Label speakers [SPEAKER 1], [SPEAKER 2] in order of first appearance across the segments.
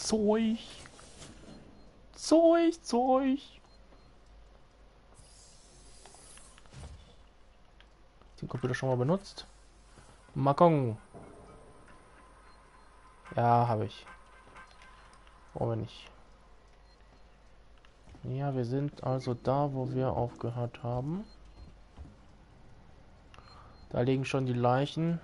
[SPEAKER 1] Zeug. Zeug. Den Computer schon mal benutzt. Makong. Ja, habe ich. Brauchen wir nicht. Ja, wir sind also da, wo wir aufgehört haben. Da liegen schon die Leichen.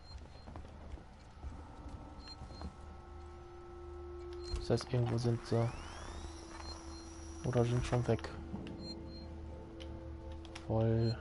[SPEAKER 1] Das heißt, irgendwo sind sie. Oder sind schon weg. Voll.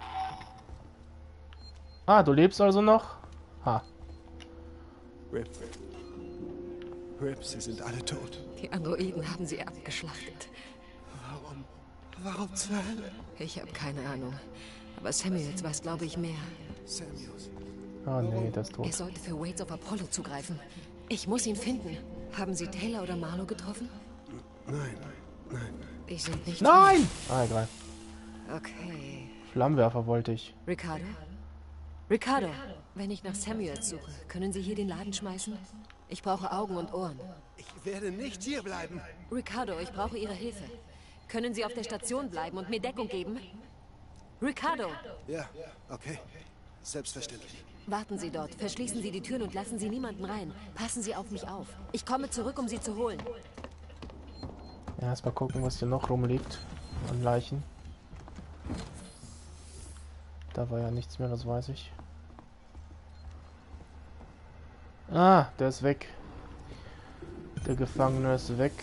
[SPEAKER 1] Ah, du lebst also noch? Ha.
[SPEAKER 2] Rip. Rip, sie sind alle tot.
[SPEAKER 3] Die Androiden haben sie abgeschlachtet.
[SPEAKER 2] Warum? Warum zur Hölle?
[SPEAKER 3] Ich habe keine Ahnung. Aber Samuels weiß, glaube ich, mehr.
[SPEAKER 2] Samuels.
[SPEAKER 1] Ah, nee, das ist tot.
[SPEAKER 3] Er sollte für Waits auf Apollo zugreifen. Ich muss ihn finden. Haben Sie Taylor oder Marlowe getroffen?
[SPEAKER 2] Nein.
[SPEAKER 3] Die sind nicht...
[SPEAKER 1] Nein! Ah, egal.
[SPEAKER 3] Okay.
[SPEAKER 1] Flammenwerfer wollte ich.
[SPEAKER 3] Ricardo? Ricardo, wenn ich nach Samuels suche, können Sie hier den Laden schmeißen? Ich brauche Augen und Ohren.
[SPEAKER 2] Ich werde nicht hier bleiben.
[SPEAKER 3] Ricardo, ich brauche Ihre Hilfe. Können Sie auf der Station bleiben und mir Deckung geben? Ricardo!
[SPEAKER 2] Ja, okay. Selbstverständlich.
[SPEAKER 3] Warten Sie dort, verschließen Sie die Türen und lassen Sie niemanden rein. Passen Sie auf mich auf. Ich komme zurück, um Sie zu holen.
[SPEAKER 1] Ja, erstmal gucken, was hier noch rumliegt an Leichen. Da war ja nichts mehr, das weiß ich. Ah, der ist weg. Der Gefangene ist weg.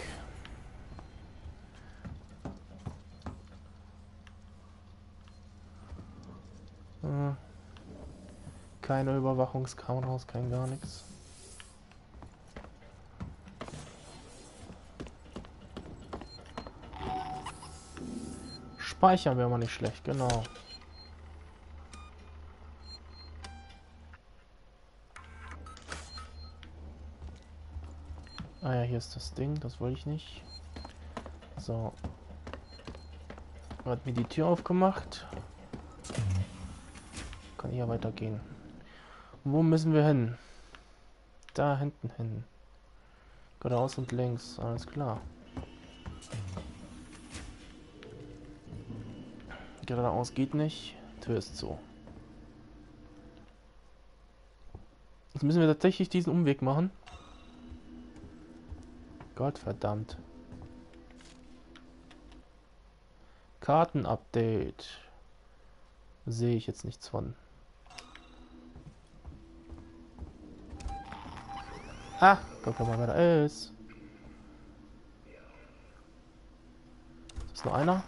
[SPEAKER 1] Keine Überwachungskameras, kein gar nichts. Speichern wäre mal nicht schlecht, genau. Ah ja, hier ist das Ding, das wollte ich nicht. So. Hat mir die Tür aufgemacht. Kann hier weitergehen. Wo müssen wir hin? Da hinten hin. Geradeaus und links, alles klar. Geradeaus geht nicht. Tür ist zu. Jetzt müssen wir tatsächlich diesen Umweg machen. Gottverdammt. Kartenupdate. Sehe ich jetzt nichts von. Ah, guck mal, wer da ist. Ist nur einer?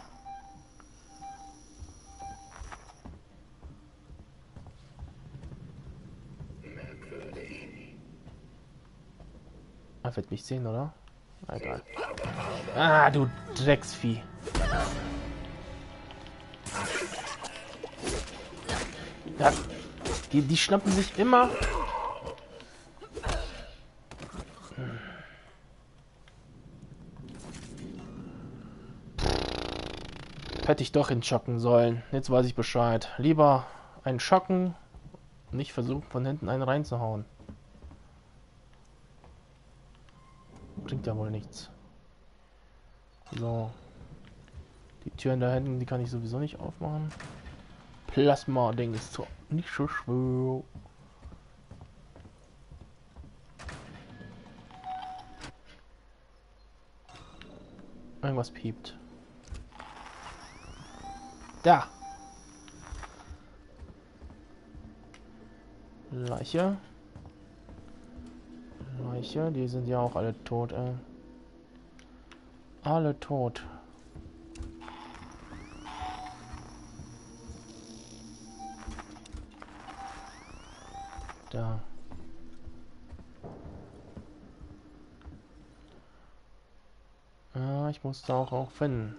[SPEAKER 1] Er wird mich sehen, oder? Egal. Ah, du Drecksvieh. Ja, die schnappen sich immer. Hätte ich doch hinschocken sollen. Jetzt weiß ich Bescheid. Lieber einen schocken, nicht versuchen von hinten einen reinzuhauen. Bringt ja wohl nichts. So. Die Türen da hinten, die kann ich sowieso nicht aufmachen. Plasma-Ding ist so nicht so schwer. Irgendwas piept. Da! Leiche. Leiche, die sind ja auch alle tot, ey. Alle tot. Da. Ja, ich muss da auch finden.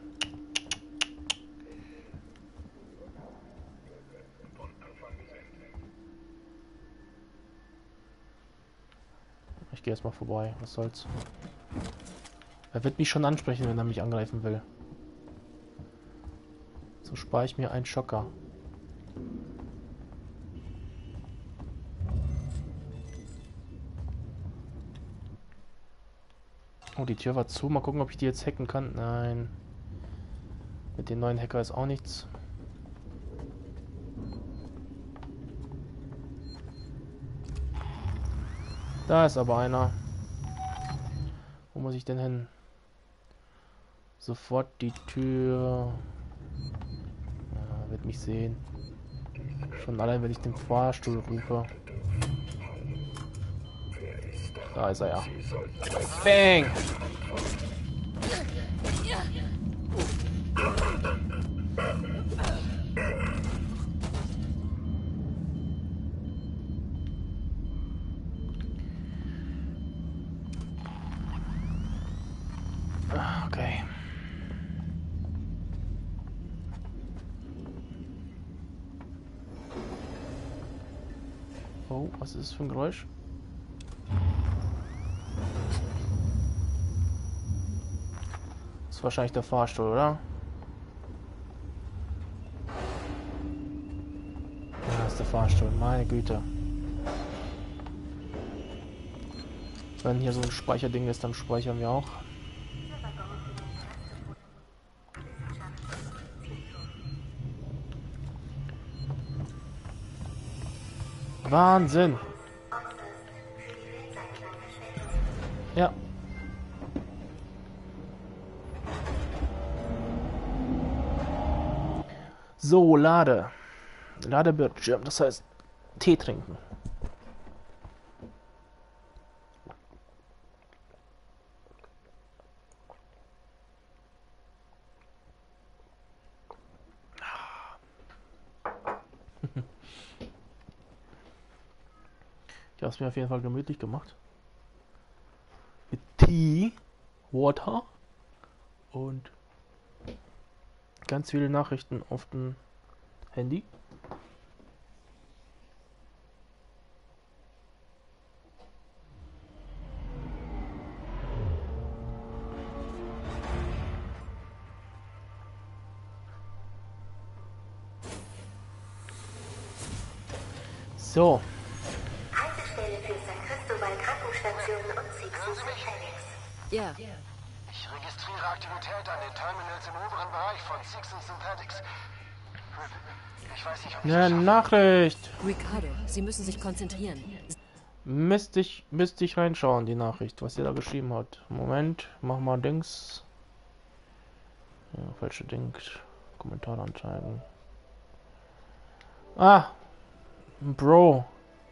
[SPEAKER 1] Ich gehe erstmal vorbei. Was soll's? Er wird mich schon ansprechen, wenn er mich angreifen will. So spare ich mir einen Schocker. Oh, die Tür war zu. Mal gucken, ob ich die jetzt hacken kann. Nein. Mit dem neuen Hacker ist auch nichts. Da ist aber einer. Wo muss ich denn hin? Sofort die Tür. Ja, wird mich sehen. Schon allein, wenn ich den Fahrstuhl rufe. Da ist er ja. Bang! Okay. Oh, was ist das für ein Geräusch? Das ist wahrscheinlich der Fahrstuhl, oder? Ja, das ist der Fahrstuhl. Meine Güte. Wenn hier so ein Speicherding ist, dann speichern wir auch. Wahnsinn! Ja. So, Ladebildschirm, das heißt Tee trinken. Ich habe es mir auf jeden Fall gemütlich gemacht. Mit Tee, Water und ganz viele Nachrichten auf dem Handy. So.
[SPEAKER 4] Haltestelle für San Cristobal Krankenstation und Sixus Mechanics.
[SPEAKER 3] Ja,
[SPEAKER 5] Ich registriere Aktivität an den Terminals im oberen Bereich von Sixus Synthetics. Ich weiß nicht, ob ich
[SPEAKER 1] Eine
[SPEAKER 5] es schaffe.
[SPEAKER 1] Nachricht.
[SPEAKER 3] Ricardo, Sie müssen sich konzentrieren.
[SPEAKER 1] Müsste ich reinschauen, die Nachricht, was ihr da geschrieben hat. Moment, mach mal Dings. Ja, falsche Dings. Kommentar anzeigen. Ah! Bro.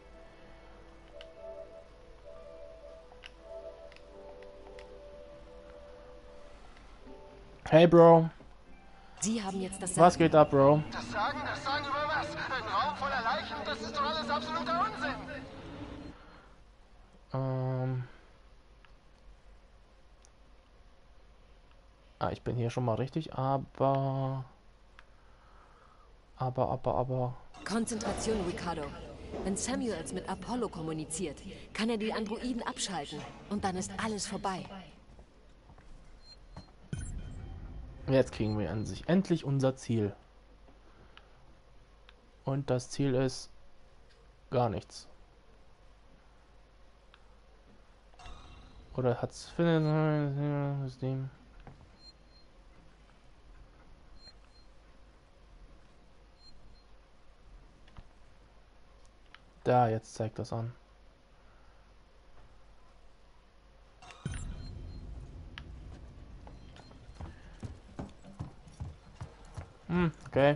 [SPEAKER 1] Hey Bro,
[SPEAKER 3] Sie haben jetzt das
[SPEAKER 1] was
[SPEAKER 3] Sagen.
[SPEAKER 1] geht ab, Bro?
[SPEAKER 5] Das sagen über was? Ein Raum voller Leichen? Das ist doch alles absoluter Unsinn.
[SPEAKER 1] Ich bin hier schon mal richtig, aber...
[SPEAKER 3] Konzentration, Ricardo. Wenn Samuels mit Apollo kommuniziert, kann er die Androiden abschalten. Und dann ist alles vorbei.
[SPEAKER 1] Jetzt kriegen wir an sich endlich unser Ziel. Und das Ziel ist... gar nichts. Oder hat's... System... Da, jetzt zeigt das an. Okay.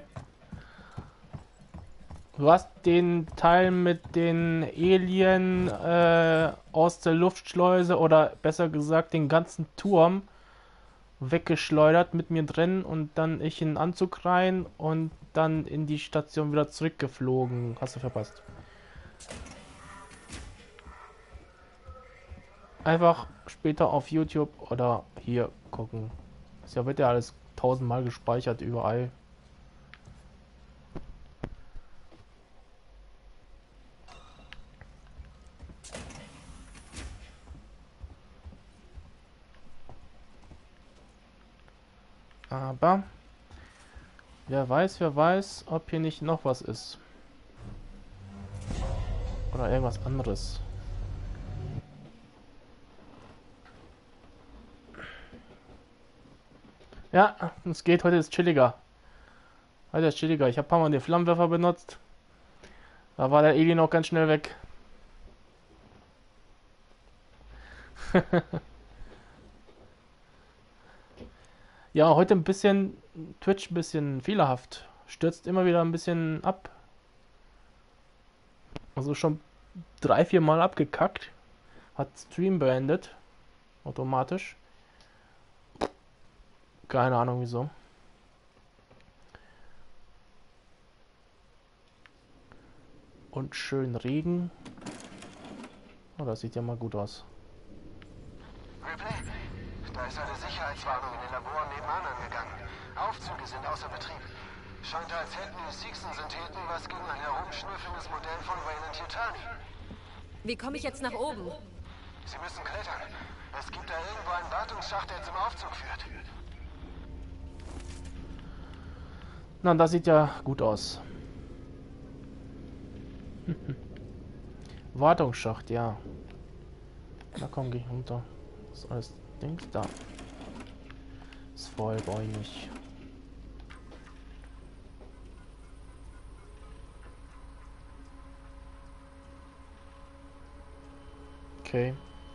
[SPEAKER 1] Du hast den Teil mit den Alien aus der Luftschleuse oder besser gesagt den ganzen Turm weggeschleudert mit mir drin und dann ich in den Anzug rein und dann in die Station wieder zurückgeflogen. Hast du verpasst. Einfach später auf YouTube oder hier gucken. Das wird ja alles 1000-mal gespeichert überall. Aber wer weiß, ob hier nicht noch was ist. Oder irgendwas anderes. Ja, es geht, heute ist chilliger. Heute ist chilliger. Ich habe ein paar Mal den Flammenwerfer benutzt. Da war der Alien auch ganz schnell weg. Ja, heute ein bisschen Twitch, ein bisschen fehlerhaft. Stürzt immer wieder ein bisschen ab. Also schon 3-4 Mal abgekackt. Hat Stream beendet. Automatisch. Keine Ahnung wieso. Und schön Regen. Oh, das sieht ja mal gut aus.
[SPEAKER 5] Ripley, da ist eine Sicherheitswarnung in den Laboren nebenan angegangen. Aufzüge sind außer Betrieb. Scheint, als hätten die Seegson-Syntheten was gegen ein herumschnüffelndes Modell von Wayland Yutani.
[SPEAKER 3] Wie komme ich jetzt nach oben?
[SPEAKER 5] Sie müssen klettern. Es gibt da irgendwo einen Wartungsschacht, der zum Aufzug führt.
[SPEAKER 1] Na, das sieht ja gut aus. Wartungsschacht, ja. Da komm, geh runter. Das ist alles Dings da. Ist voll bäumig. Okay.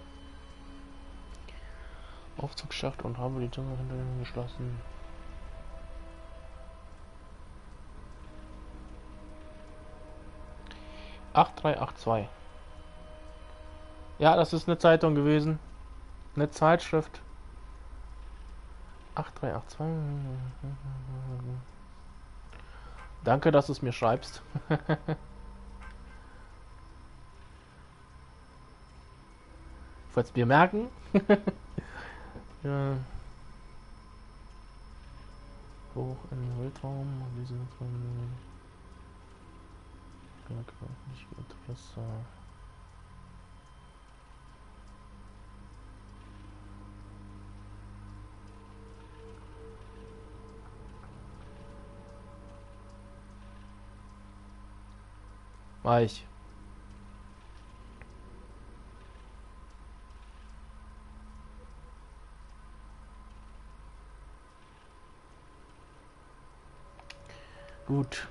[SPEAKER 1] Aufzugsschacht und haben wir die Zunge hinter ihnen geschlossen. (8382). Ja, das ist eine Zeitung gewesen. Eine Zeitschrift. 8382. Danke, dass du es mir schreibst. Wollt's mir merken? Ja. Hoch in den Weltraum. Diese nicht Interesse. Weich. Gut.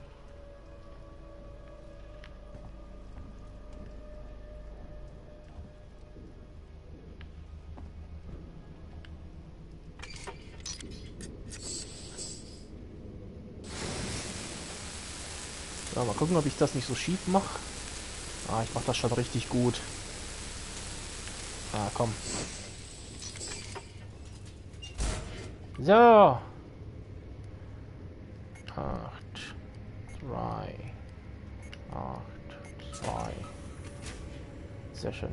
[SPEAKER 1] So, mal gucken, ob ich das nicht so schief mache. Ah, ich mache das schon richtig gut. Ah, komm. So. 8, 3, 8, 2. Sehr schön.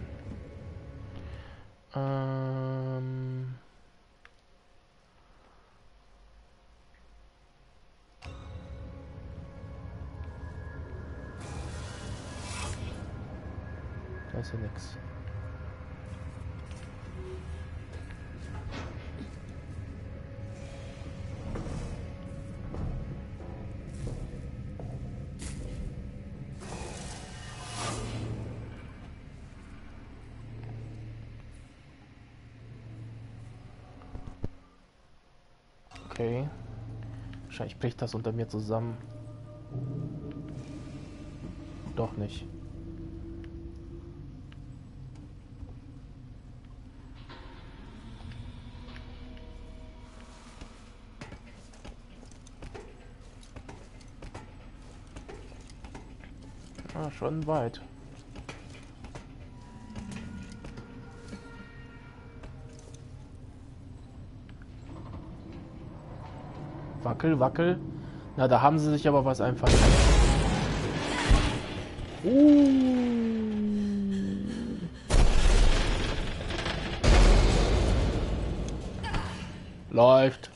[SPEAKER 1] Da ist ja nix. Okay. Wahrscheinlich bricht das unter mir zusammen. Doch nicht. Ah, schon weit. Wackel, wackel. Na, da haben sie sich aber was einfallen lassen. Läuft.